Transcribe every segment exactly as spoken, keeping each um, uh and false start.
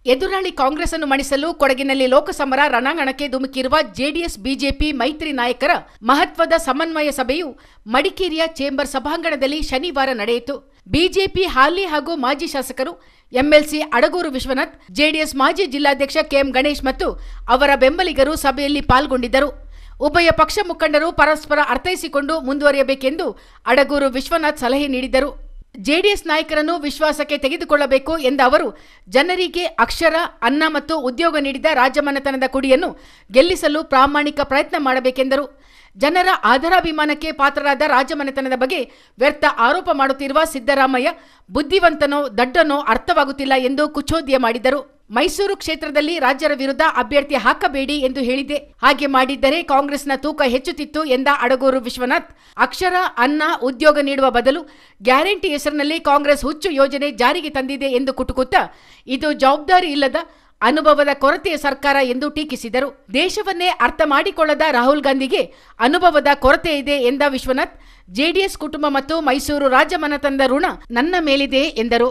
ಎದುರಾಳಿ ಕಾಂಗ್ರೆಸ್ ಅನ್ನು ಮಣಿಸಲು ಕೊಡಗಿನಲ್ಲಿ ಲೋಕಸಮರ ರಣಾಂಗಣಕ್ಕೆ ಧುಮುಕಿರುವ ಜೆಡಿಎಸ್ ಬಿಜೆಪಿ ಮೈತ್ರಿ ನಾಯಕರ ಮಹತ್ವದ ಸಮನ್ವಯ ಸಭೆಯು ಮಡಿಕೇರಿಯ ಚೇಂಬರ್ ಸಭಾಂಗಣದಲ್ಲಿ ಶನಿವಾರ ನಡೆಯಿತು. ಬಿಜೆಪಿ ಹಾಲಿ ಹಾಗೂ ಮಾಜಿ ಶಾಸಕರು ಎಂಎಲ್ಸಿ ಅಡಗೂರು ವಿಶ್ವನಾಥ್, ಜೆಡಿಎಸ್ ಮಾಜಿ ಜಿಲ್ಲಾಧ್ಯಕ್ಷ ಕೆಎಂ ಗಣೇಶ್ ಮತ್ತು ಅವರ ಬೆಂಬಲಿಗರು ಸಭೆಯಲ್ಲಿ ಪಾಲ್ಗೊಂಡಿದ್ದರು. ಉಭಯ ಪಕ್ಷ ಮುಖಂಡರು ಪರಸ್ಪರ ಅರ್ಥೈಸಿಕೊಂಡು ಮುಂದುವರಿಯಬೇಕೆಂದು ಅಡಗೂರು ವಿಶ್ವನಾಥ್ ಸಲಹೆ ನೀಡಿದರು. ಜೆಡಿಎಸ್ ನಾಯಕರನ್ನು ವಿಶ್ವಾಸಕ್ಕೆ ತೆಗೆದುಕೊಳ್ಳಬೇಕು ಎಂದ ಅವರು, ಜನರಿಗೆ ಅಕ್ಷರ, ಅನ್ನ ಮತ್ತು ಉದ್ಯೋಗ ನೀಡಿದ ರಾಜಮನೆತನದ ಕುಡಿಯನ್ನು ಗೆಲ್ಲಿಸಲು ಪ್ರಾಮಾಣಿಕ ಪ್ರಯತ್ನ ಮಾಡಬೇಕೆಂದರು. ಜನರ ಆದರಾಭಿಮಾನಕ್ಕೆ ಪಾತ್ರರಾದ ರಾಜಮನೆತನದ ಬಗ್ಗೆ ವ್ಯರ್ಥ ಆರೋಪ ಮಾಡುತ್ತಿರುವ ಸಿದ್ದರಾಮಯ್ಯ ಬುದ್ಧಿವಂತನೋ ದಡ್ಡನೋ ಅರ್ಥವಾಗುತ್ತಿಲ್ಲ ಎಂದು ಕುಚೋದ್ಯ ಮಾಡಿದರು. ಮೈಸೂರು ಕ್ಷೇತ್ರದಲ್ಲಿ ರಾಜ್ಯರ ವಿರುದ್ಧ ಅಭ್ಯರ್ಥಿ ಹಾಕಬೇಡಿ ಎಂದು ಹೇಳಿದೆ. ಹಾಗೆ ಮಾಡಿದ್ದರೆ ಕಾಂಗ್ರೆಸ್ನ ತೂಕ ಹೆಚ್ಚುತ್ತಿತ್ತು ಎಂದ ಅಡಗೂರು ವಿಶ್ವನಾಥ್, ಅಕ್ಷರ, ಅನ್ನ, ಉದ್ಯೋಗ ನೀಡುವ ಬದಲು ಗ್ಯಾರಂಟಿ ಹೆಸರಿನಲ್ಲಿ ಕಾಂಗ್ರೆಸ್ ಹುಚ್ಚು ಯೋಜನೆ ಜಾರಿಗೆ ತಂದಿದೆ ಎಂದು ಕುಟುಕುತ್ತಾ ಇದು ಜವಾಬ್ದಾರಿ ಇಲ್ಲದ ಅನುಭವದ ಕೊರತೆಯ ಸರ್ಕಾರ ಎಂದು ಟೀಕಿಸಿದರು. ದೇಶವನ್ನೇ ಅರ್ಥ ಮಾಡಿಕೊಳ್ಳದ ರಾಹುಲ್ ಗಾಂಧಿಗೆ ಅನುಭವದ ಕೊರತೆ ಇದೆ ಎಂದ ವಿಶ್ವನಾಥ್, ಜೆಡಿಎಸ್ ಕುಟುಂಬ ಮತ್ತು ಮೈಸೂರು ರಾಜಮನೆತನದ ಋಣ ನನ್ನ ಮೇಲಿದೆ ಎಂದರು.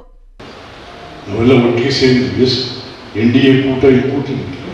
ಎನ್ಡಿಎ ಕೂಟ ಕೂಟ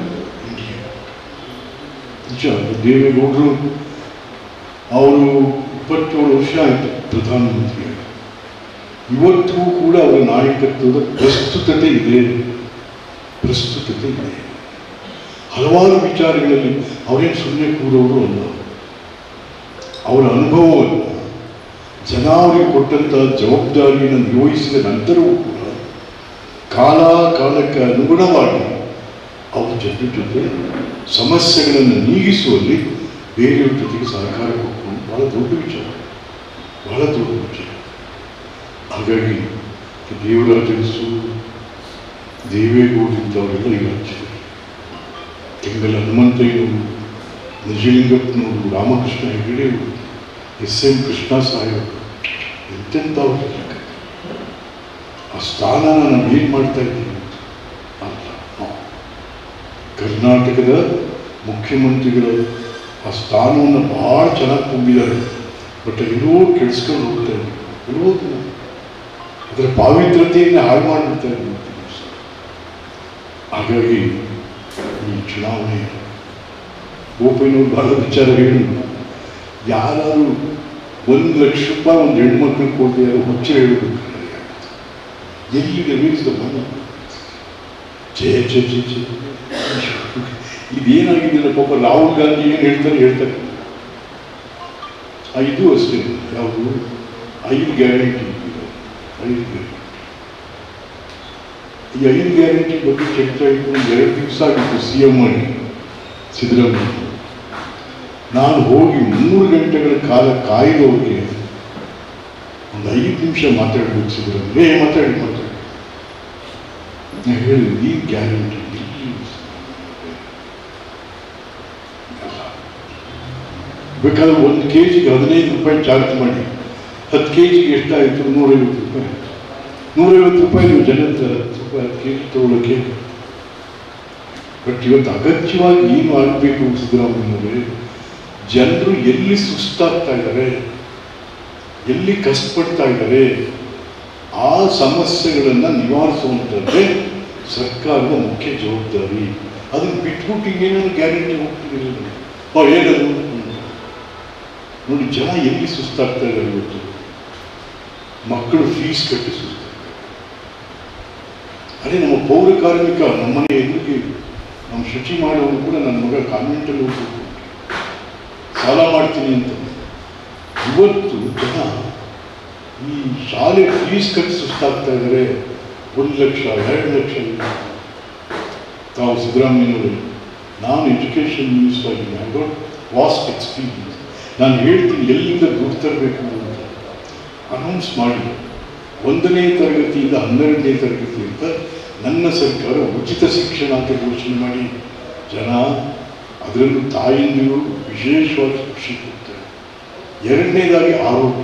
ದೇವೇಗೌಡರು ಅವರು ಇಪ್ಪತ್ತೇಳು ವರ್ಷ ಆಯಿತು ಪ್ರಧಾನಮಂತ್ರಿ. ಇವತ್ತಿಗೂ ಕೂಡ ಅವರ ನಾಯಕತ್ವದ ಪ್ರಸ್ತುತತೆ ಇದೆ ಪ್ರಸ್ತುತತೆ ಇದೆ ಹಲವಾರು ವಿಚಾರಗಳಲ್ಲಿ ಅವರೇನು ಸುಮ್ಮನೆ ಕೂರೋರು ಅಲ್ಲ. ಅವರ ಅನುಭವವನ್ನು ಜನ ಅವರಿಗೆ ಕೊಟ್ಟಂತಹ ಜವಾಬ್ದಾರಿಯನ್ನು ನಿರ್ವಹಿಸಿದ ನಂತರವೂ ಕೂಡ ಕಾಲ ಕಾಲಕ್ಕೆ ಅನುಗುಣವಾಗಿ ಅವರ ಜೊತೆ ಜೊತೆ ಸಮಸ್ಯೆಗಳನ್ನು ನೀಗಿಸುವಲ್ಲಿ ಬೇರೆಯವ್ರ ಜೊತೆಗೆ ಸಹಕಾರ ಕೊಟ್ಟು ಬಹಳ ದೊಡ್ಡ ವಿಚಾರ ಬಹಳ ದೊಡ್ಡ ವಿಚಾರ. ಹಾಗಾಗಿ ದೇವರಾಜರಸು, ದೇವೇಗೌಡರಿಂದವರೆಲ್ಲ ಈ ರಾಜ್ಯದಲ್ಲಿ ಕೆಂಗಲ್ ಹನುಮಂತಯ್ಯನವರು, ನಿಜಲಿಂಗಪ್ಪನವರು, ರಾಮಕೃಷ್ಣ ಹೆಗಡೆಯವರು, ಎಸ್ ಎಂ ಕೃಷ್ಣ ಸಾಹೇಬರು ಎಂತೆಂಥವ್ರು ಆ ಸ್ಥಾನನ ನಾವು ಏನು ಮಾಡ್ತಾ ಇದ್ದೀವಿ ಅಂತ. ಕರ್ನಾಟಕದ ಮುಖ್ಯಮಂತ್ರಿಗಳು ಆ ಸ್ಥಾನವನ್ನು ಭಾಳ ಚೆನ್ನಾಗಿ ತುಂಬಿದ್ದಾರೆ. ಬಟ್ ಎಲ್ಲೋ ಕೆಡಿಸ್ಕೊಂಡು ಹೋಗ್ತಾ ಇದ್ದೀವಿ, ಇರೋದಿಲ್ಲ, ಅದರ ಪಾವಿತ್ರತೆಯನ್ನು ಹಾಳು ಮಾಡಿಬಿಡ್ತಾ ಇದ್ದೀವಿ. ಹಾಗಾಗಿ ಈ ಚುನಾವಣೆ ಗೋಪಯ್ಯನವ್ರು ಬಹಳ ವಿಚಾರ ಹೇಳಿ, ಯಾರಾದರೂ ಒಂದು ಲಕ್ಷ ರೂಪಾಯಿ ಒಂದು ಹೆಣ್ಮಕ್ಳಿಗೆ ಕೊಟ್ಟು ಯಾರು ಹುಚ್ಚ ಹೇಳಬೇಕು, ಎಲ್ಲಿಗೆ ಮೀರಿಸಿದ ಮನ ಜಯ ಜಯ ಜಯ ಜಯ. ಇದೇನಾಗಿದ್ದಿಲ್ಲ ಪಾಪ ರಾಹುಲ್ ಗಾಂಧಿ ಏನು ಹೇಳ್ತಾರೆ ಹೇಳ್ತಾರೆ ಐದು ಅಷ್ಟೇ. ಯಾವುದು ಐದು ಗ್ಯಾರಂಟಿ, ಐದು ಗ್ಯಾರಂಟಿ. ಈ ಐದು ಗ್ಯಾರಂಟಿ ಬಗ್ಗೆ ಚರ್ಚೆ ಆಯಿತು. ಎರಡು ದಿವಸ ಆಗಿತ್ತು ಸಿ ಎಂ ಆಗಿ ಸಿದ್ದರಾಮಯ್ಯ. ನಾನು ಹೋಗಿ ಮೂರು ಗಂಟೆಗಳ ಕಾಲ ಕಾಯ್ದವ್ರಿಗೆ ಒಂದು ಐದು ನಿಮಿಷ ಮಾತಾಡ್ಬೇಕು ಸಿದ್ದರಾಮಯ್ಯ. ಏ ಮಾತಾಡಿ ಮಾತಾಡಿ ನಾನು ಹೇಳಿದೆ, ಈ ಗ್ಯಾರಂಟಿ ಬೇಕಾದ್ರೆ ಒಂದು ಕೆ ಜಿಗೆ ಹದಿನೈದು ರೂಪಾಯಿ ಚಾರ್ಜ್ ಮಾಡಿ, ಹತ್ತು ಕೆ ಜಿಗೆ ಎಷ್ಟಾಯಿತು? ನೂರೈವತ್ತು ರೂಪಾಯಿ. ನೂರೈವತ್ತು ರೂಪಾಯಿ ನೀವು ಜನ ಹತ್ತು ರೂಪಾಯಿ ಹತ್ತು ಕೆ ಜಿ ತಗೊಳ್ಳೋಕ್ಕೆ. ಬಟ್ ಇವತ್ತು ಅಗತ್ಯವಾಗಿ ಏನು ಆಗಬೇಕು ಸಿದ್ದರಾಮಯ್ಯನವರೇ, ಜನರು ಎಲ್ಲಿ ಸುಸ್ತಾಗ್ತಾ ಇದ್ದಾರೆ, ಎಲ್ಲಿ ಕಷ್ಟಪಡ್ತಾ ಇದ್ದಾರೆ, ಆ ಸಮಸ್ಯೆಗಳನ್ನು ನಿವಾರಿಸುವಂಥದ್ದೇ ಸರ್ಕಾರದ ಮುಖ್ಯ ಜವಾಬ್ದಾರಿ. ಅದನ್ನು ಬಿಟ್ಬಿಟ್ಟು ಇನ್ನೇನಾದ್ರು ಗ್ಯಾರಂಟಿ ಹೋಗ್ತಿರಲಿಲ್ಲ. ಓ ಏನದು ನೋಡಿ, ಜನ ಎಲ್ಲಿ ಸುಸ್ತಾಗ್ತಾ ಇದ್ದಾರೆ ಇವತ್ತು. ಮಕ್ಕಳು ಫೀಸ್ ಕಟ್ಟಿ ಸುಸ್ತಾಗ್ತಾರೆ. ಅದೇ ನಮ್ಮ ಪೌರ ಕಾರ್ಮಿಕ ನಮ್ಮನೆ ಎದುರಿಗೆ ನಮ್ಮ ಶುಚಿ ಮಾಡೋರು ಕೂಡ ನನ್ನ ಮಗ ಕಾನ್ವೆಂಟಲ್ಲಿ ಹೋಗ್ಬೇಕು, ಸಾಲ ಮಾಡ್ತೀನಿ ಅಂತ. ಇವತ್ತು ಜನ ಈ ಶಾಲೆ ಫೀಸ್ ಕಟ್ಟಿ ಸುಸ್ತಾಗ್ತಾ ಇದ್ದಾರೆ. ಒಂದು ಲಕ್ಷ ಎರಡು ಲಕ್ಷ. ತಾವು ಸಿದ್ದರಾಮಯ್ಯನವರು, ನಾನು ಎಜುಕೇಷನ್ ಮಿನಿಸ್ಟರ್ ಆಗಿ ಐ ಗಾಟ್ ವಾಸ್ಟ್ ಎಕ್ಸ್ಪೀರಿಯನ್ಸ್. ನಾನು ಹೇಳ್ತೀನಿ ಎಲ್ಲಿಂದ ದುಡ್ಡು ತರಬೇಕು ಅಂತ ಅನೌನ್ಸ್ ಮಾಡಿ, ಒಂದನೇ ತರಗತಿಯಿಂದ ಹನ್ನೆರಡನೇ ತರಗತಿ ಅಂತ ನನ್ನ ಸರ್ಕಾರ ಉಚಿತ ಶಿಕ್ಷಣ ಅಂತ ಘೋಷಣೆ ಮಾಡಿ ಜನ ಅದರಲ್ಲೂ ತಾಯಿಂದಿರು ವಿಶೇಷವಾಗಿ ಖುಷಿ ಕೊಡ್ತಾರೆ. ಎರಡನೇದಾಗಿ ಆರೋಗ್ಯ.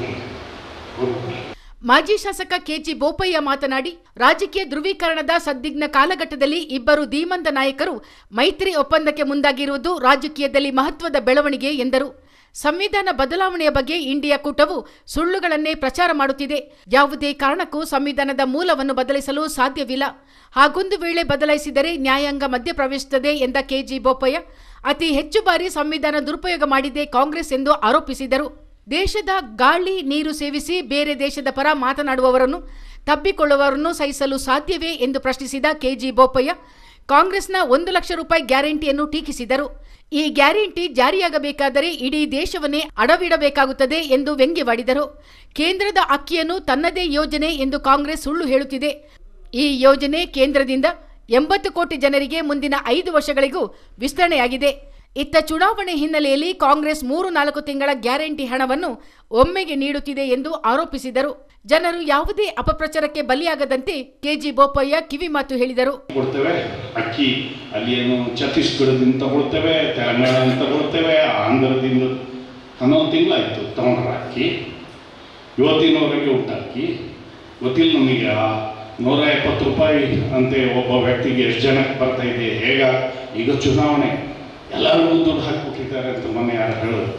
ಮಾಜಿ ಶಾಸಕ ಕೆಜಿ ಬೋಪಯ್ಯ ಮಾತನಾಡಿ, ರಾಜಕೀಯ ಧ್ರುವೀಕರಣದ ಸದ್ದಿಗ್ನ ಕಾಲಘಟ್ಟದಲ್ಲಿ ಇಬ್ಬರು ಧೀಮಂತ ನಾಯಕರು ಮೈತ್ರಿ ಒಪ್ಪಂದಕ್ಕೆ ಮುಂದಾಗಿರುವುದು ರಾಜಕೀಯದಲ್ಲಿ ಮಹತ್ವದ ಬೆಳವಣಿಗೆ ಎಂದರು. ಸಂವಿಧಾನ ಬದಲಾವಣೆಯ ಬಗ್ಗೆ ಇಂಡಿಯಾ ಕೂಟವು ಸುಳ್ಳುಗಳನ್ನೇ ಪ್ರಚಾರ ಮಾಡುತ್ತಿದೆ. ಯಾವುದೇ ಕಾರಣಕ್ಕೂ ಸಂವಿಧಾನದ ಮೂಲವನ್ನು ಬದಲಿಸಲು ಸಾಧ್ಯವಿಲ್ಲ. ಹಾಗೊಂದು ವೇಳೆ ಬದಲಾಯಿಸಿದರೆ ನ್ಯಾಯಾಂಗ ಮಧ್ಯಪ್ರವೇಶಿಸುತ್ತದೆ ಎಂದ ಕೆಜಿ ಬೋಪಯ್ಯ ಅತಿ ಹೆಚ್ಚು ಬಾರಿ ಸಂವಿಧಾನ ದುರುಪಯೋಗ ಮಾಡಿದೆ ಕಾಂಗ್ರೆಸ್ ಎಂದು ಆರೋಪಿಸಿದರು. ದೇಶದ ಗಾಳಿ ನೀರು ಸೇವಿಸಿ ಬೇರೆ ದೇಶದ ಪರ ಮಾತನಾಡುವವರನ್ನು ತಬ್ಬಿಕೊಳ್ಳುವವರನ್ನು ಸಹಿಸಲು ಸಾಧ್ಯವೇ ಎಂದು ಪ್ರಶ್ನಿಸಿದ ಕೆಜಿ ಬೋಪಯ್ಯ ಕಾಂಗ್ರೆಸ್ನ ಒಂದು ಲಕ್ಷ ರೂಪಾಯಿ ಗ್ಯಾರಂಟಿಯನ್ನು ಟೀಕಿಸಿದರು. ಈ ಗ್ಯಾರಂಟಿ ಜಾರಿಯಾಗಬೇಕಾದರೆ ಇಡೀ ದೇಶವನ್ನೇ ಅಡವಿಡಬೇಕಾಗುತ್ತದೆ ಎಂದು ವ್ಯಂಗ್ಯವಾಡಿದರು. ಕೇಂದ್ರದ ಅಕ್ಕಿಯನ್ನು ತನ್ನದೇ ಯೋಜನೆ ಎಂದು ಕಾಂಗ್ರೆಸ್ ಸುಳ್ಳು ಹೇಳುತ್ತಿದೆ. ಈ ಯೋಜನೆ ಕೇಂದ್ರದಿಂದ ಎಂಬತ್ತು ಕೋಟಿ ಜನರಿಗೆ ಮುಂದಿನ ಐದು ವರ್ಷಗಳಿಗೂ ವಿಸ್ತರಣೆಯಾಗಿದೆ. ಇತ್ತ ಚುನಾವಣೆ ಹಿನ್ನೆಲೆಯಲ್ಲಿ ಕಾಂಗ್ರೆಸ್ ಮೂರು ನಾಲ್ಕು ತಿಂಗಳ ಗ್ಯಾರಂಟಿ ಹಣವನ್ನು ಒಮ್ಮೆಗೆ ನೀಡುತ್ತಿದೆ ಎಂದು ಆರೋಪಿಸಿದರು. ಜನರು ಯಾವುದೇ ಅಪಪ್ರಚಾರಕ್ಕೆ ಬಲಿಯಾಗದಂತೆ ಕೆಜಿ ಬೋಪಯ್ಯ ಕಿವಿಮಾತು ಹೇಳಿದರು. ಕೊಡ್ತೇವೆ ಅಕ್ಕಿ ಅಲ್ಲಿ ಏನು ಛತ್ತೀಸ್ಗಢದಿಂದ ತಗೊಳ್ತೇವೆ, ತೆಲಂಗಾಣದಿಂದ ತಗೊಳ್ತೇವೆ, ಆಂಧ್ರದಿಂದ ಹನ್ನೊಂದು ತಿಂಗಳಾಯಿತು ತಗೊಂಡ್ರೆ ಅಕ್ಕಿ. ಇವತ್ತಿನವರೆಗೆ ಊಟ ಅಕ್ಕಿ ಗೊತ್ತಿಲ್ಲ ನಮಗೆ. ನೂರ ಎಪ್ಪತ್ತು ರೂಪಾಯಿ ಅಂತೆ ಒಬ್ಬ ವ್ಯಕ್ತಿಗೆ ಎಷ್ಟು ಜನಕ್ಕೆ ಬರ್ತಾ ಇದೆ. ಹೇಗ ಈಗ ಚುನಾವಣೆ ಎಲ್ಲರಿಗೂ ದುಡ್ಡು ಹಾಕಿಬಿಟ್ಟಿದ್ದಾರೆ ಅಂತ ಮೊನ್ನೆ ಯಾರು ಹೇಳೋದು.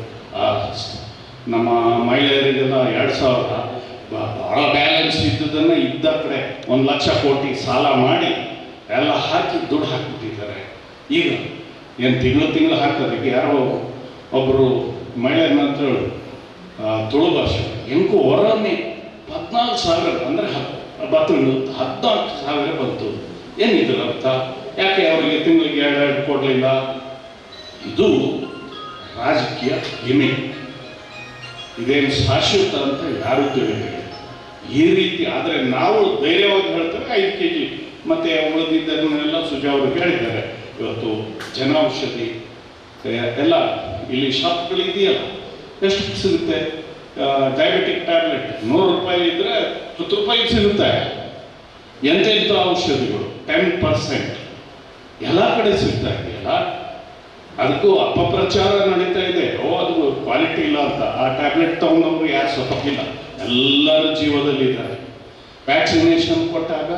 ನಮ್ಮ ಮಹಿಳೆಯರಿಗೆಲ್ಲ ಎರಡು ಸಾವಿರ ಭಾಳ ಬ್ಯಾಲೆನ್ಸ್ ಇದ್ದದನ್ನು ಇದ್ದ ಕಡೆ ಒಂದು ಲಕ್ಷ ಕೋಟಿ ಸಾಲ ಮಾಡಿ ಎಲ್ಲ ಹಾಕಿ ದುಡ್ಡು ಹಾಕಿಬಿಟ್ಟಿದ್ದಾರೆ. ಈಗ ಏನು ತಿಂಗಳು ತಿಂಗಳು ಹಾಕೋದಕ್ಕೆ ಯಾರೋ ಒಬ್ಬರು ಮಹಿಳೆಯನ್ನ ಅಂತ ಹೇಳಿ ತುಳು ಭಾಷೆ ಎಂಕು ಹೊರನ್ನೇ ಹದಿನಾಲ್ಕು ಸಾವಿರ ಅಂದರೆ ಹತ್ತು ಹದಿನಾಲ್ಕು ಸಾವಿರ ಬಂತು. ಏನಿದ್ರು ಅರ್ಥ? ಯಾಕೆ ಅವರಿಗೆ ತಿಂಗಳಿಗೆ ಎರಡು ಎರಡು ಕೊಡಲಿಲ್ಲ? ಇದು ರಾಜಕೀಯ ಗಿಮಿಕ್. ಇದೇನು ಶಾಶ್ವತ ಅಂತ ಯಾರೂ ತಿಳಿದಿಲ್ಲ. ಈ ರೀತಿ ಆದರೆ ನಾವು ಧೈರ್ಯವಾಗಿ ಹೇಳ್ತೇವೆ ಐದು ಕೆ ಜಿ ಮತ್ತು ಉಳಿದಿದ್ದನ್ನೆಲ್ಲ ಸುಜಾವ್ರಿಗೆ ಹೇಳಿದ್ದಾರೆ. ಇವತ್ತು ಜನೌಷಧಿ ಎಲ್ಲ ಇಲ್ಲಿ ಶಾಪ್ಗಳಿದೆಯಲ್ಲ, ಎಷ್ಟು ಸಿಗುತ್ತೆ? ಡಯಾಬಿಟಿಕ್ ಟ್ಯಾಬ್ಲೆಟ್ ನೂರು ರೂಪಾಯಿ ಇದ್ದರೆ ಹತ್ತು ರೂಪಾಯಿ ಸಿಗುತ್ತೆ. ಎಂತೆಂಥ ಔಷಧಿಗಳು ಟೆನ್ ಪರ್ಸೆಂಟ್ ಎಲ್ಲ ಕಡೆ ಸಿಗ್ತಾ ಇದೆಯಲ್ಲ. ಅದಕ್ಕೂ ಅಪಪ್ರಚಾರ ನಡೀತಾ ಇದೆ. ಓ ಅದು ಕ್ವಾಲಿಟಿ ಇಲ್ಲ ಅಂತ. ಆ ಟ್ಯಾಬ್ಲೆಟ್ ತಗೊಂಡವರು ಯಾರು ಸತ್ತೋಗಿಲ್ಲ, ಎಲ್ಲರೂ ಜೀವದಲ್ಲಿದ್ದಾರೆ. ವ್ಯಾಕ್ಸಿನೇಷನ್ ಕೊಟ್ಟಾಗ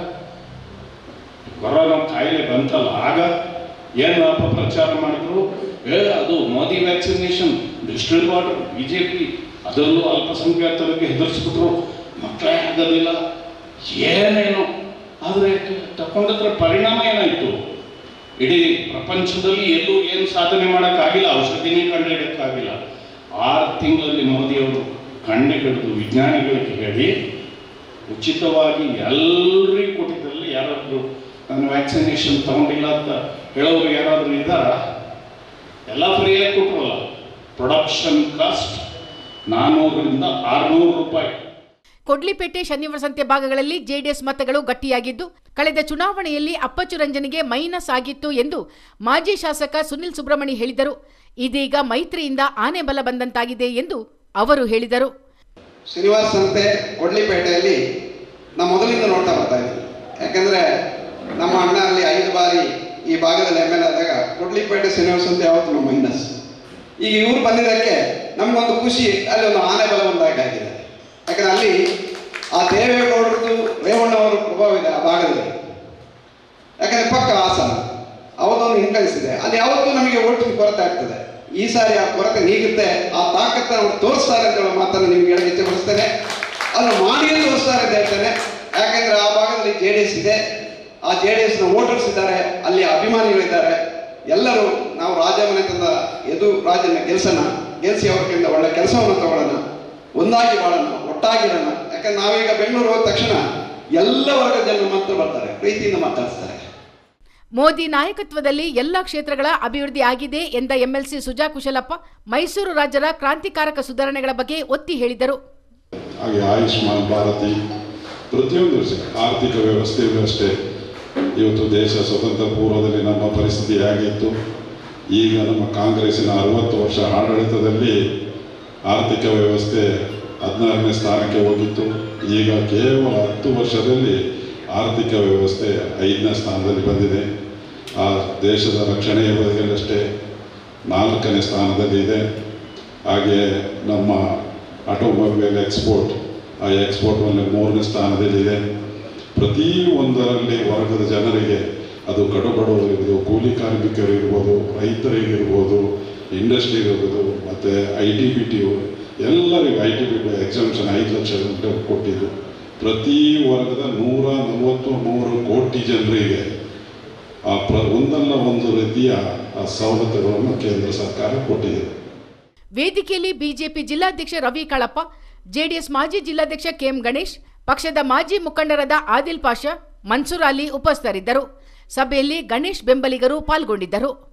ಕೊರೋನಾ ಕಾಯಿಲೆ ಬಂತಲ್ಲ, ಆಗ ಏನು ಅಪಪ್ರಚಾರ ಮಾಡಿದ್ರು? ಏ ಅದು Modi vaccination digital border B J P ಅದರಲ್ಲೂ ಅಲ್ಪಸಂಖ್ಯಾತರಿಗೆ ಹೆದರ್ಸ್ಬಿಟ್ರು, ಮಕ್ಕಳೇ ಆಗೋದಿಲ್ಲ ಏನೇನು. ಆದರೆ ತಗೊಂಡದ್ರ ಪರಿಣಾಮ ಏನಾಯಿತು? ಇಡೀ ಪ್ರಪಂಚದಲ್ಲಿ ಎಲ್ಲೂ ಏನು ಸಾಧನೆ ಮಾಡೋಕ್ಕಾಗಿಲ್ಲ, ಔಷಧಿನೇ ಕಂಡುಹಿಡಿಯೋಕ್ಕಾಗಿಲ್ಲ. ಆರು ತಿಂಗಳಲ್ಲಿ ಮೋದಿಯವರು ಕಂಡುಹಿಡಿದು ವಿಜ್ಞಾನಿಗಳಿಗೆ ಹೇಳಿ ಉಚಿತವಾಗಿ ಎಲ್ಲರಿಗೂ ಕೊಟ್ಟಿದ್ದಲ್ಲಿ ಯಾರಾದರೂ ನಾನು ವ್ಯಾಕ್ಸಿನೇಷನ್ ತಗೊಂಡಿಲ್ಲ ಅಂತ ಹೇಳೋರು ಯಾರಾದರೂ ಇದ್ದಾರಾ? ಎಲ್ಲ ಫ್ರೀಯಾಗಿ ಕೊಟ್ಟರಲ್ಲ. ಪ್ರೊಡಕ್ಷನ್ ಕಾಸ್ಟ್ ನಾನ್ನೂರರಿಂದ ಆರುನೂರು ರೂಪಾಯಿ. ಕೊಡ್ಲಿಪೇಟೆ ಶನಿವಾರ ಸಂತೆ ಭಾಗಗಳಲ್ಲಿ ಜೆಡಿಎಸ್ ಮತಗಳು ಗಟ್ಟಿಯಾಗಿದ್ದು ಕಳೆದ ಚುನಾವಣೆಯಲ್ಲಿ ಅಪ್ಪಚ್ಚು ರಂಜನಿಗೆ ಮೈನಸ್ ಆಗಿತ್ತು ಎಂದು ಮಾಜಿ ಶಾಸಕ ಸುನಿಲ್ ಸುಬ್ರಹ್ಮಣಿ ಹೇಳಿದರು. ಇದೀಗ ಮೈತ್ರಿಯಿಂದ ಆನೆ ಬಲ ಬಂದಂತಾಗಿದೆ ಎಂದು ಅವರು ಹೇಳಿದರು. ಶನಿವಾರ ಸಂತೆ ಕೊಡ್ಲಿಪೇಟೆಯಲ್ಲಿ ನಾವು ಮೊದಲಿಂದ ನೋಡ್ತಾ ಬರ್ತಾ ಇದ್ದೀವಿ. ಯಾಕಂದ್ರೆ ನಮ್ಮ ಅಣ್ಣ ಅಲ್ಲಿ ಐದು ಬಾರಿ ಈ ಭಾಗದಲ್ಲಿ ಎಮ್ ಎಲ್ ಆದಾಗ ಕೊಡ್ಲಿಪೇಟೆ ಶನಿವಾರ ಸಂತೆ ಯಾವತ್ತು ನಮ್ಮ ಮೈನಸ್. ಈಗ ಇವ್ರು ಬಂದಿದ್ದಕ್ಕೆ ನಮಗೊಂದು ಖುಷಿ, ಅಲ್ಲಿ ಒಂದು ಆನೆ ಬಲ ಬಂದಾಗಿದೆ. ಯಾಕಂದ್ರೆ ಅಲ್ಲಿ ಆ ದೇವೇಗೌಡರದ್ದು ರೇವಣ್ಣವರ ಪ್ರಭಾವ ಇದೆ ಆ ಭಾಗದಲ್ಲಿ. ಯಾಕಂದ್ರೆ ಪಕ್ಕ ಹಾಸನ ಅವತ್ತೊಂದು ಹಿಂಕರಿಸಿದೆ. ಅಲ್ಲಿ ಯಾವತ್ತೂ ನಮಗೆ ಓಟಿನ ಕೊರತೆ ಆಗ್ತದೆ. ಈ ಸಾರಿ ಆ ಕೊರತೆ ನೀಗುತ್ತೆ, ಆ ತಾಕತ್ತ ಅವ್ರು ತೋರಿಸ್ತಾರೆ ಅಂತ ಹೇಳೋ ಮಾತನ್ನು ನಿಮ್ಗೆ ಹೇಳಕ್ಕೆ ಇಷ್ಟಪಡಿಸ್ತೇನೆ. ಅದನ್ನು ಮಾಡಿಯೇ ತೋರಿಸ್ತಾರೆ ಅಂತ ಹೇಳ್ತೇನೆ. ಯಾಕಂದ್ರೆ ಆ ಭಾಗದಲ್ಲಿ ಜೆ ಡಿ ಎಸ್ ಇದೆ, ಆ ಜೆ ಡಿ ಎಸ್ನ ವೋಟರ್ಸ್ ಇದ್ದಾರೆ, ಅಲ್ಲಿ ಅಭಿಮಾನಿಗಳಿದ್ದಾರೆ. ಎಲ್ಲರೂ ನಾವು ರಾಜಮನೆ ತಂದ ಎದು ರಾಜನ ಕೆಲಸನ ಗೆಲ್ಸಿ ಅವ್ರ ಕೈಯಿಂದ ಒಳ್ಳೆ ಕೆಲಸವನ್ನು ತಗೊಳ್ಳೋಣ, ಒಂದಾಗಿ ಬಾಳೋಣ, ಒಟ್ಟಾಗಿರೋಣ. ಯಾಕಂದ್ರೆ ನಾವೀಗ ಬೆಂಗಳೂರು ಹೋದ ತಕ್ಷಣ ಎಲ್ಲ ವರ್ಗದ ಜನ ಮಾತ್ರ ಬರ್ತಾರೆ, ಪ್ರೀತಿಯಿಂದ ಮಾತಾಡ್ತಾರೆ. ಮೋದಿ ನಾಯಕತ್ವದಲ್ಲಿ ಎಲ್ಲ ಕ್ಷೇತ್ರಗಳ ಅಭಿವೃದ್ಧಿ ಆಗಿದೆ ಎಂದ ಎಂಎಲ್ಸಿ ಸುಜಾ ಕುಶಲಪ್ಪ ಮೈಸೂರು ರಾಜ್ಯದ ಕ್ರಾಂತಿಕಾರಕ ಸುಧಾರಣೆಗಳ ಬಗ್ಗೆ ಒತ್ತಿ ಹೇಳಿದರು. ಹಾಗೆ ಆಯುಷ್ಮಾನ್ ಭಾರತಿ ಪ್ರತಿಯೊಂದು ಆರ್ಥಿಕ ವ್ಯವಸ್ಥೆಯೂ ಅಷ್ಟೇ. ಇವತ್ತು ದೇಶ ಸ್ವತಂತ್ರ ಪೂರ್ವದಲ್ಲಿ ನಮ್ಮ ಪರಿಸ್ಥಿತಿ ಹೇಗಿತ್ತು, ಈಗ ನಮ್ಮ ಕಾಂಗ್ರೆಸ್ಸಿನ ಅರವತ್ತು ವರ್ಷ ಆಡಳಿತದಲ್ಲಿ ಆರ್ಥಿಕ ವ್ಯವಸ್ಥೆ ಹದಿನಾರನೇ ಸ್ಥಾನಕ್ಕೆ ಹೋಗಿತ್ತು. ಈಗ ಕೇವಲ ಹತ್ತು ವರ್ಷದಲ್ಲಿ ಆರ್ಥಿಕ ವ್ಯವಸ್ಥೆ ಐದನೇ ಸ್ಥಾನದಲ್ಲಿ ಬಂದಿದೆ. ಆ ದೇಶದ ರಕ್ಷಣೆಯ ಬಗೆಯಲ್ಲಷ್ಟೇ ನಾಲ್ಕನೇ ಸ್ಥಾನದಲ್ಲಿ ಇದೆ. ಹಾಗೆ ನಮ್ಮ ಆಟೋಮೊಬೈಲ್ ಎಕ್ಸ್ಪೋರ್ಟ್, ಆ ಎಕ್ಸ್ಪೋರ್ಟ್ನಲ್ಲಿ ಮೂರನೇ ಸ್ಥಾನದಲ್ಲಿದೆ. ಪ್ರತಿ ಒಂದರಲ್ಲಿ ವರ್ಗದ ಜನರಿಗೆ, ಅದು ಕಡುಬಡವರು ಇರ್ಬೋದು, ಕೂಲಿ ಕಾರ್ಮಿಕರು ಇರ್ಬೋದು, ರೈತರಿಗಿರ್ಬೋದು, ಇಂಡಸ್ಟ್ರಿ ಇರ್ಬೋದು ಮತ್ತು ಐ ಟಿ ಬಿ ಟಿ ಎಲ್ಲರಿಗೂ I T B T exemption ಐದು ಲಕ್ಷ ಗಂಟೆ ಕೊಟ್ಟಿದ್ದು ಪ್ರತಿ ವರ್ಗದ ನೂರ ನಲವತ್ತು ಮೂರು ಕೋಟಿ ಜನರಿಗೆ ಆ ಪ್ರ ಒಂದಲ್ಲ ಒಂದು ರೀತಿಯ ಆ ಸವಲತ್ತುಗಳನ್ನು ಕೇಂದ್ರ ಸರ್ಕಾರ ಕೊಟ್ಟಿದೆ. ವೇದಿಕೆಯಲ್ಲಿ ಬಿಜೆಪಿ ಜಿಲ್ಲಾಧ್ಯಕ್ಷ ರವಿ ಕಾಳಪ್ಪ, ಜೆಡಿಎಸ್ ಮಾಜಿ ಜಿಲ್ಲಾಧ್ಯಕ್ಷ ಕೆಎಂ ಗಣೇಶ್, ಪಕ್ಷದ ಮಾಜಿ ಮುಖಂಡರಾದ ಆದಿಲ್ ಪಾಷಾ, ಮನ್ಸೂರ್ ಅಲಿ ಉಪಸ್ಥಿತರಿದ್ದರು. ಸಭೆಯಲ್ಲಿ ಗಣೇಶ್ ಬೆಂಬಲಿಗರು ಪಾಲ್ಗೊಂಡಿದ್ದರು.